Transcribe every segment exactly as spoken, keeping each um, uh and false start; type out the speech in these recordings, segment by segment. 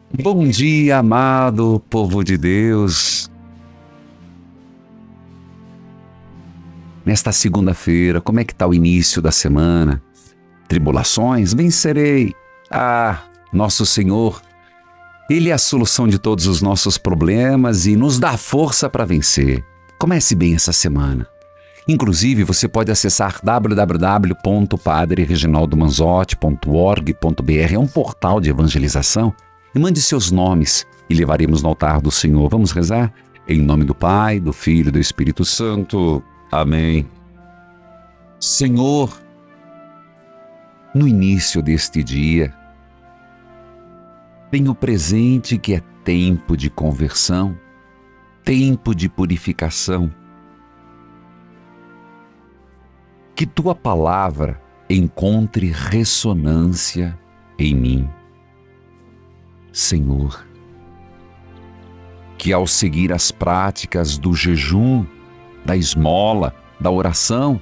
Bom dia, amado povo de Deus. Nesta segunda-feira, como é que está o início da semana? Tribulações? Vencerei. Ah, nosso Senhor, Ele é a solução de todos os nossos problemas e nos dá força para vencer. Comece bem essa semana. Inclusive, você pode acessar w w w ponto padre reginaldo manzotti ponto org ponto b r. É um portal de evangelização. E mande seus nomes e levaremos no altar do Senhor. Vamos rezar? Em nome do Pai, do Filho e do Espírito Santo. Amém. Senhor, no início deste dia, tenho presente que é tempo de conversão, tempo de purificação. Que Tua palavra encontre ressonância em mim. Senhor, que ao seguir as práticas do jejum, da esmola, da oração,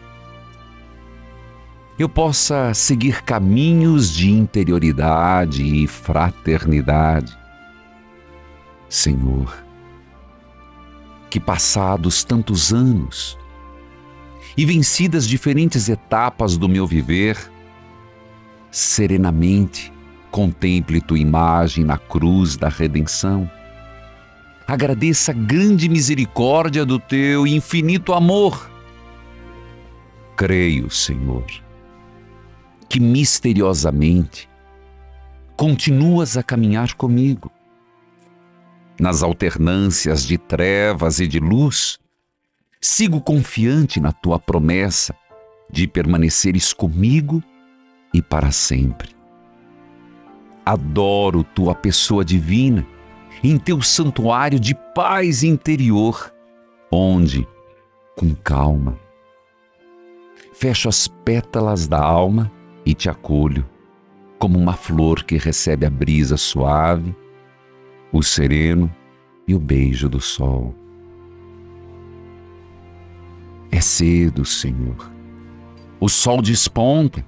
eu possa seguir caminhos de interioridade e fraternidade. Senhor, que passados tantos anos e vencidas diferentes etapas do meu viver, serenamente contemple Tua imagem na cruz da redenção. Agradeça a grande misericórdia do Teu infinito amor. Creio, Senhor, que misteriosamente continuas a caminhar comigo. Nas alternâncias de trevas e de luz, sigo confiante na Tua promessa de permaneceres comigo e para sempre. Adoro Tua pessoa divina em Teu santuário de paz interior, onde, com calma, fecho as pétalas da alma e Te acolho, como uma flor que recebe a brisa suave, o sereno e o beijo do sol. É cedo, Senhor. O sol desponta.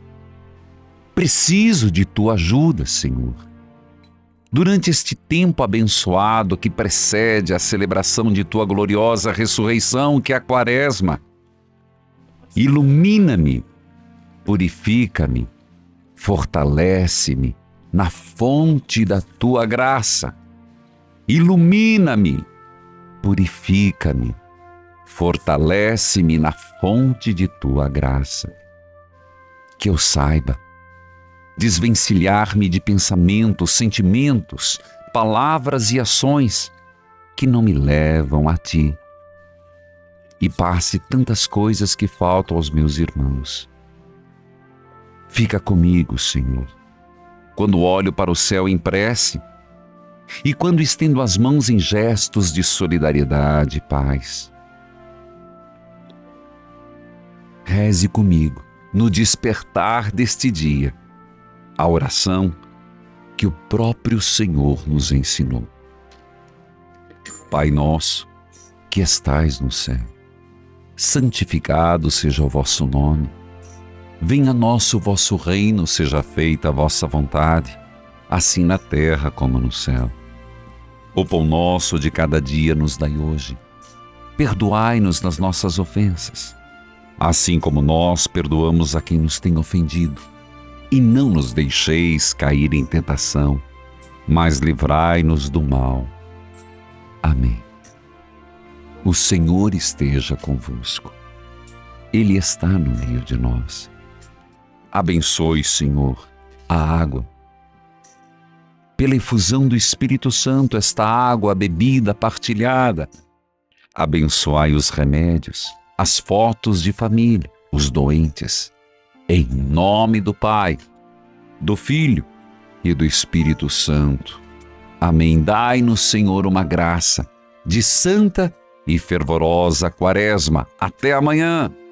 Preciso de Tua ajuda, Senhor. Durante este tempo abençoado que precede a celebração de Tua gloriosa ressurreição, que é a Quaresma, ilumina-me, purifica-me, fortalece-me na fonte da Tua graça. Ilumina-me, purifica-me, fortalece-me na fonte de Tua graça. Que eu saiba desvencilhar-me de pensamentos, sentimentos, palavras e ações que não me levam a Ti. E passe tantas coisas que faltam aos meus irmãos. Fica comigo, Senhor, quando olho para o céu em prece e quando estendo as mãos em gestos de solidariedade e paz. Reze comigo no despertar deste dia a oração que o próprio Senhor nos ensinou. Pai nosso, que estais no céu, santificado seja o vosso nome. Venha a nós o vosso reino, seja feita a vossa vontade, assim na terra como no céu. O pão nosso de cada dia nos dai hoje. Perdoai-nos nas nossas ofensas, assim como nós perdoamos a quem nos tem ofendido. E não nos deixeis cair em tentação, mas livrai-nos do mal. Amém. O Senhor esteja convosco. Ele está no meio de nós. Abençoe, Senhor, a água. Pela efusão do Espírito Santo, esta água, a bebida partilhada. Abençoai os remédios, as fotos de família, os doentes. Em nome do Pai, do Filho e do Espírito Santo. Amém. Dai-nos, Senhor, uma graça de santa e fervorosa Quaresma. Até amanhã.